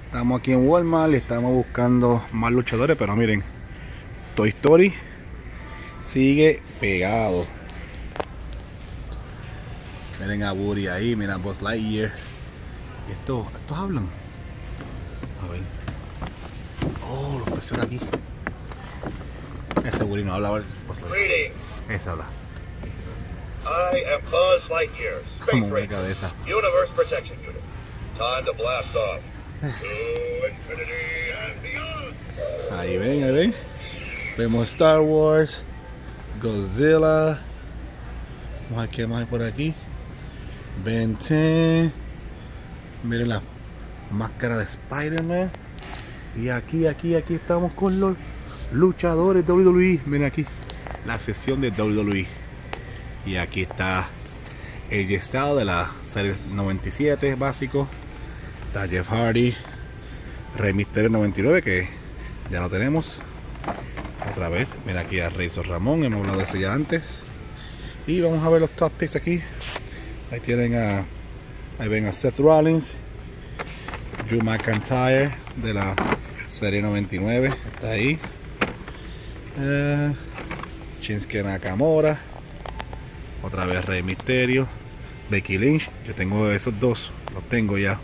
Estamos aquí en Walmart y estamos buscando más luchadores, pero miren, Toy Story sigue pegado. Miren a Woody ahí, miren a Buzz Lightyear. Y estos hablan. A ver. Oh, los presiona aquí. Ese Woody no habla, a ver. Buzz Lightyear. Ese habla. I am Buzz Lightyear, Como Space una Ranger, cabeza. Universe Protection Unit. Time to blast off. To infinity and beyond. Ahí ven. Vemos Star Wars, Godzilla. Vamos a ver qué más hay por aquí. Ben 10. Miren la máscara de Spider-Man. Y aquí estamos con los luchadores WWE. Miren aquí la sesión de WWE. Y aquí está AJ Styles de la serie 97 básico. Está Jeff Hardy, Rey Mysterio 99, que ya lo tenemos otra vez. Mira aquí a Razor Ramón, hemos hablado de ese ya antes. Y vamos a ver los top picks aquí. Ahí tienen ahí ven a Seth Rollins, Drew McIntyre de la serie 99, está ahí. Shinsuke Nakamura, otra vez Rey Mysterio, Becky Lynch. Yo tengo esos dos, los tengo ya.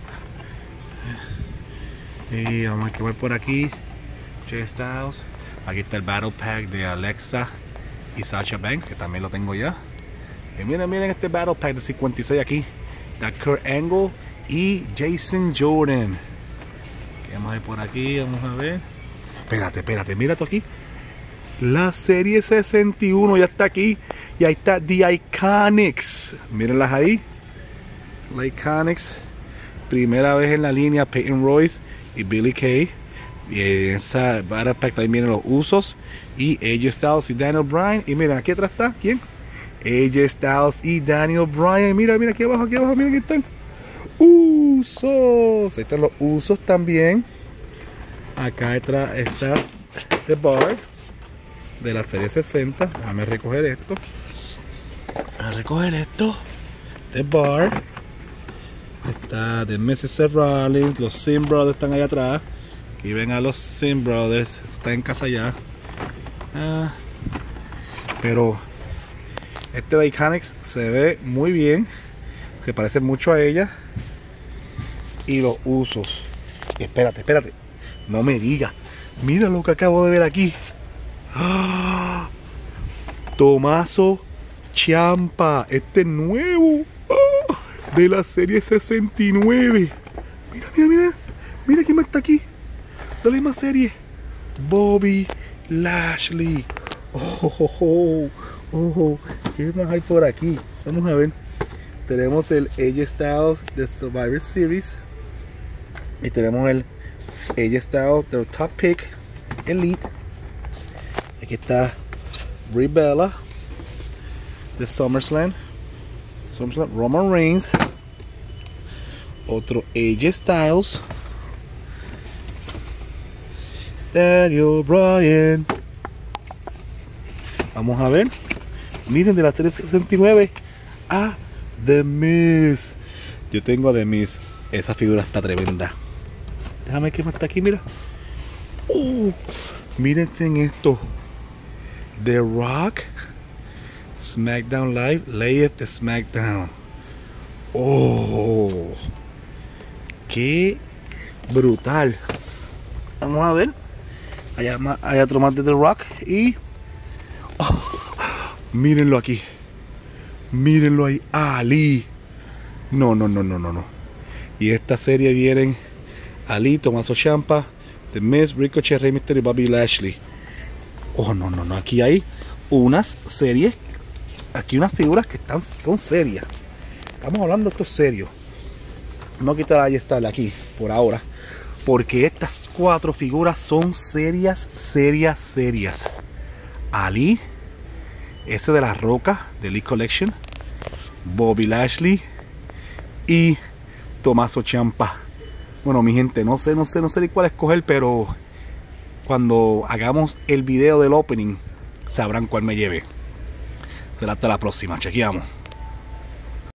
Y vamos a ver qué voy por aquí. Jay Styles. Aquí está el Battle Pack de Alexa y Sasha Banks, que también lo tengo ya. Y miren este Battle Pack de 56 aquí. Está Kurt Angle y Jason Jordan. ¿Qué vamos a ver por aquí? Vamos a ver. Espérate, mira esto aquí. La serie 61 ya está aquí. Y ahí está The Iconics. Mírenlas ahí. La Iconics. Primera vez en la línea Peyton Royce y Billy Kay. Y en esa Battle Pack también vienen los Usos y AJ Styles y Daniel Bryan. Y miren, aquí atrás está, ¿quién? AJ Styles y Daniel Bryan. Mira aquí abajo, mira que están Usos. Ahí están los Usos también. Acá detrás está The Bar de la serie 60. Déjame recoger esto. The Bar. Está The Mrs. Seth Rollins. Los Sim Brothers están ahí atrás. Y ven a los Sim Brothers. Está en casa ya. Pero este de Iconics se ve muy bien. Se parece mucho a ella. Y los Usos. Espérate. No me digas. Mira lo que acabo de ver aquí. ¡Ah! Tommaso Ciampa. Este nuevo. ¡Ah! De la serie 69. Mira quién más está aquí. De la misma serie. Bobby Lashley. ¿Qué más hay por aquí? Vamos a ver. Tenemos el AJ Styles de Survivor Series. Y tenemos el AJ Styles de Top Pick Elite. Aquí está Brie Bella de SummerSlam. Roman Reigns. Otro AJ Styles. Daniel Bryan. Vamos a ver. Miren, de la serie 69 a The Miz. Yo tengo a The Miz. Esa figura está tremenda. Déjame ver qué más está aquí, mira. Miren en esto. The Rock. SmackDown Live. Layers de SmackDown. Qué brutal. Vamos a ver. Hay otro más de The Rock. Y mírenlo aquí. Mírenlo ahí. Ali. No. Y esta serie vienen Ali, Tommaso Ciampa, The Miz, Ricochet, Rey Mysterio y Bobby Lashley. No. Aquí hay unas series. Aquí unas figuras que son serias. Estamos hablando de esto serio. Vamos a quitar ahí está aquí por ahora. Porque estas cuatro figuras son serias. Ali, ese de la Roca, de Elite Collection, Bobby Lashley y Tommaso Ciampa. Bueno, mi gente, no sé ni cuál escoger, pero cuando hagamos el video del opening, sabrán cuál me lleve. Será hasta la próxima. Chequeamos.